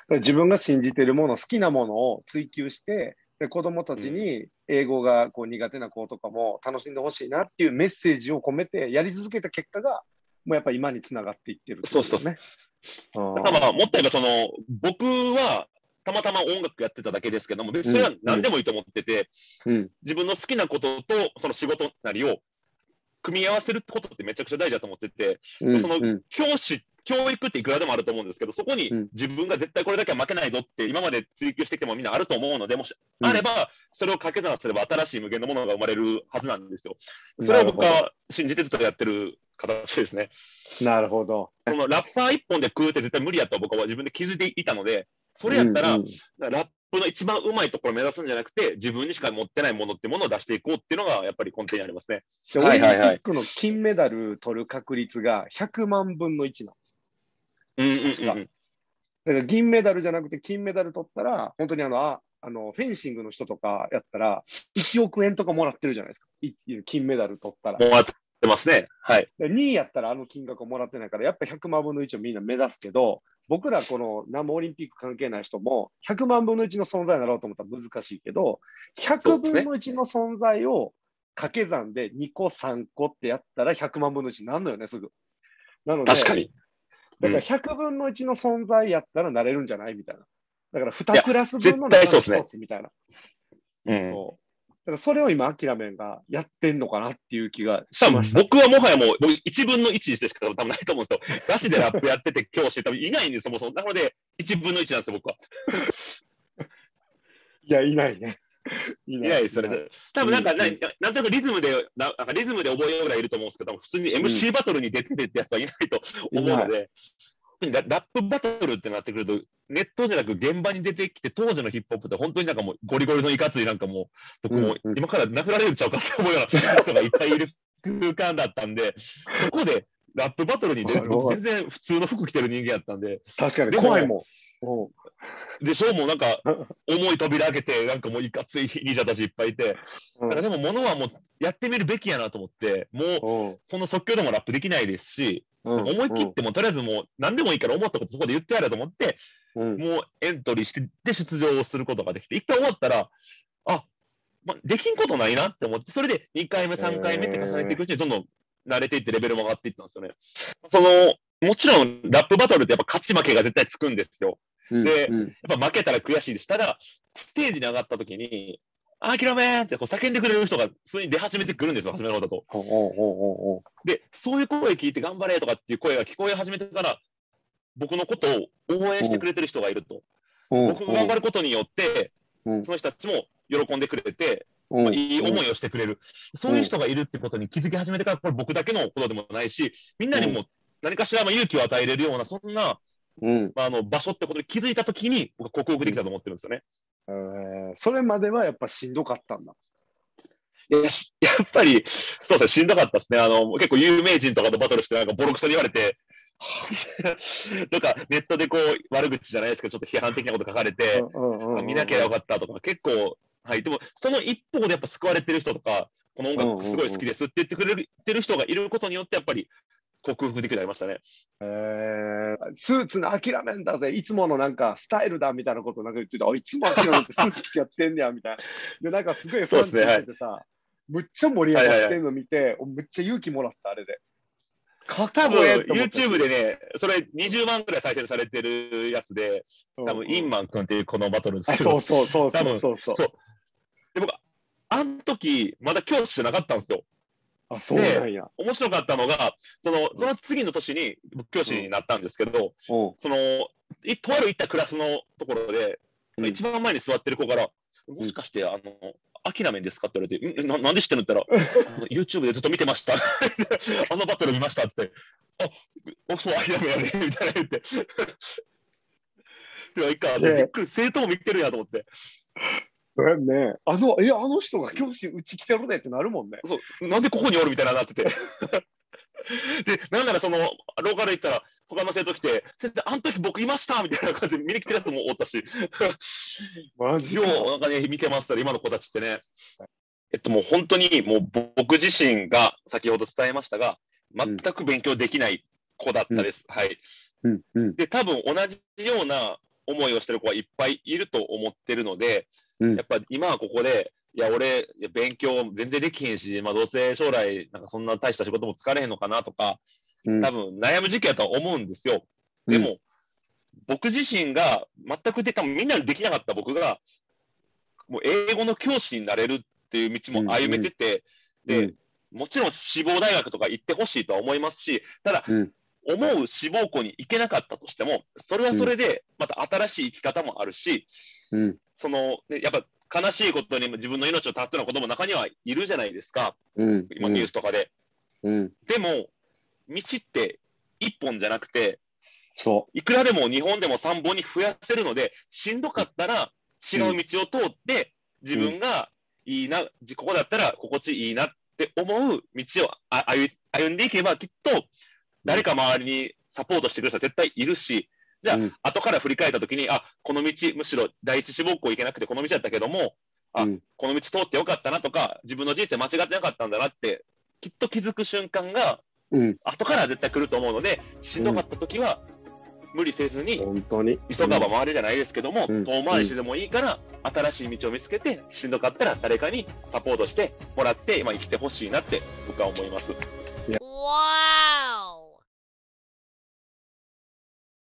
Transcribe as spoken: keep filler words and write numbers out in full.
ら自分が信じてるもの、好きなものを追求して、で子供たちに英語がこう苦手な子とかも楽しんでほしいなっていうメッセージを込めてやり続けた結果が、もうやっぱり今につながっていってるってそうそうそう。 ことですね。 だからまあ、もっと言えばその、僕は、たまたま音楽やってただけですけども、別にそれは何でもいいと思ってて、 うん、 自分の好きなことと、その仕事なりを組み合わせることってめちゃくちゃ大事だと思ってて、 うん、 そのうん、 教師、教育っていくらでもあると思うんですけど、そこにうん、 自分が絶対これだけは負けないぞって今まで追求してきてもみんなあると思うので、もしうん。 あれば、それを掛け算すれば新しい無限のものが生まれるはずなんですよ。それなるほど。 を僕は信じてずっとやってる形ですね。 なるほど。 そのラッパー一本で食うって絶対無理やと僕は自分で気づいていたので、それうん、 やったら、 うん。 ラップの一番うまいところを目指すんじゃなくて、自分にしか持ってないものっていうものを出していこうっていうのがやっぱり根底にありますね。 で、オリンピックの金メダル取る確率がひゃくまんぶんのいちなんですうんうんよ。確か。 うんうん。 だから銀メダルじゃなくて金メダル取ったら、本当にあの、あ、あの、フェンシングの人とかやったら、いちおくえんとかもらってるじゃないですか。い金メダル取ったら。 もらってますね。はい。 でにいやったらあの金額をもらってないから、やっぱひゃくまんぶんのいちをみんな目指すけど、僕らこの何もオリンピック関係ない人も、ひゃくまんぶんのいちの存在になろうと思ったら難しいけど、100 そうですね。 分のいちの存在を掛け算でにこ、さんこってやったらひゃくまんぶんのいちになるのよね、すぐ。なので、 確かに。 だからうん。 ひゃくぶんのいちの存在やったらなれるんじゃないみたいな。だからいにや、 クラス分絶の中の対そうですね。 一つみたいな。 うん。 そう。だからそれを今、アキラメンがやってんのかなっていう気が多分しました。 僕はもはやもう、僕いちぶんのいちでしか多分ないと思うんですよ。ガチでラップやってて教師多分いないんですよ、そもそも。なので、いちぶんのいちなんですよ、僕は。 いや、いないね。いない。 いないですよね。 いない。 多分なんか、なうん、 なんとなくリズムで、ななんかリズムで覚えようぐらいいると思うんですけど、普通にうん、 エムシー バトルに出てるってやつはいないといない。 思うので、ララップバトルってなってくると、ネットじゃなく現場に出てきて、当時のヒップホップって本当になんかもうゴリゴリのいかついなんかもう、僕もうん、うん。 今から殴られるんちゃうかって思うような人がいっぱいいる空間だったんで、そこでラップバトルに出るって僕全然普通の服着てる人間やったんで、 確かにでも、 怖いもん。 でしょうもうなんか、 うん。 重い扉開けて、なんかもういかつい忍者たちいっぱいいて、 うん。 だからでも物はもうやってみるべきやなと思って、もうその即興でもラップできないですし、 うん。 なんか思い切っうん。 てもとりあえずもう何でもいいから思ったことそこで言ってやれと思って、 うん。 もうエントリーしてで出場をすることができて、一回終わったら、あ、ま、できんことないなって思って、それでにかいめ、さんかいめって重ねていくうちにどんどん慣れていってレベルも上がっていったんですよね。その、もちろんラップバトルってやっぱ勝ち負けが絶対つくんですよ。 うん。 で、 うん。 やっぱ負けたら悔しいです。ただ、ステージに上がった時に、諦めーってこう叫んでくれる人が普通に出始めてくるんですよ、初めの方だと。 おうおうおうおう。 で、そういう声聞いて頑張れとかっていう声が聞こえ始めてから、僕のことを応援してくれてる人がいると。僕が頑張ることによって、 うん。 その人たちも喜んでくれて、まあ、 うん。 いい思いをしてくれる。そういう人がいるってことに気づき始めてから、これ僕だけのことでもないし、みんなにも何かしら勇気を与えれるような、そんな、 うん。 まあ、あの場所ってことに気づいたときに、僕は克服できたと思ってるんですよね。 えー、それまではやっぱしんどかったんだ。 いや、やっぱり、そうですね、しんどかったですね。あの、結構有名人とかとバトルして、なんかボロクソに言われて、なんかネットでこう悪口じゃないですけど、ちょっと批判的なこと書かれて、見なきゃよかったとか、結構、はい、でもその一方でやっぱ救われてる人とか、この音楽すごい好きですって言ってくれてる人がいることによって、やっぱり克服できるようになりましたね。 えー、スーツの諦めんだぜ、いつものなんかスタイルだみたいなことなんか言ってて、あ、いつも諦めてスーツ着てやってんねやみたいな。で、なんかすごいファンついててさ、はい、むっちゃ盛り上がってんの見て、はいはいはい、むっちゃ勇気もらった、あれで。かっこええと思った。 多分 YouTube でね、それにじゅうまんくらい再生されてるやつで、多分インマン君っていうこのバトルですけど、 そうそうそうそうそう。 そうで僕、あの時、まだ教師じゃなかったんですよ。 あ、そうなんや。 面白かったのが、その、その次の年に僕教師になったんですけど、うん、その、とある行ったクラスのところで、うん、一番前に座ってる子から、もしかして、あの、アキラメンですかって言われて、ななんで知ってるんだったら、YouTube でずっと見てました。あのバトル見ましたって。あ、そう、アキラメンやね、みたいな言って。でも、いっか、びっくり、生徒も見てるやと思って。 それね、あの、え、あの人が教師うち来てるねってなるもんね。 そう、なんでここにおるみたいななってて。で、なんならその、ローカル行ったら、他の生徒来て、先生、あの時僕いましたみたいな感じで見に来てるやつもおったし。 マジか。 よう、なんかね、見てますから、今の子たちってね。えっと、もう本当に、もう僕自身が先ほど伝えましたが、全く勉強できない子だったです。うん、はい。うんうん、で、多分同じような思いをしてる子はいっぱいいると思ってるので、 うん、 やっぱ今はここで、いや、俺、いや勉強全然できへんし、まあ、どうせ将来、なんかそんな大した仕事も疲れへんのかなとか、 うん、 多分悩む時期だとは思うんですよ。 うん、 でも、僕自身が全くで、多分みんなにできなかった僕が、もう英語の教師になれるっていう道も歩めてて、 うん、 で、もちろん志望大学とか行ってほしいとは思いますし、ただ、 うん、 思う志望校に行けなかったとしても、それはそれで、また新しい生き方もあるし、 うん、 その、ね、やっぱ悲しいことに自分の命を絶つような子供も中にはいるじゃないですか。 うん、 今ニュースとかで。 うん、 でも、道って一本じゃなくて、 そいくらでもにほんでもさんぼんに増やせるので、しんどかったら違う道を通って、自分がいいな、ここだったら心地いいなって思う道をあ歩歩んでいけば、きっと誰か周りにサポートしてくれる人は絶対いるし、じゃあ、 うん、 後から振り返ったときに、あ、この道、むしろ第一志望校行けなくてこの道だったけども、あ、 うん、 この道通ってよかったなとか、自分の人生間違ってなかったんだなって、きっと気づく瞬間が、 うん、 後から絶対来ると思うので、しんどかったときは、無理せずに、 本当に。 急がば回れじゃないですけども、 うん遠回りしてでもいいから、新しい道を見つけて、しんどかったら誰かにサポートしてもらって、今生きてほしいなって僕は思います。 いや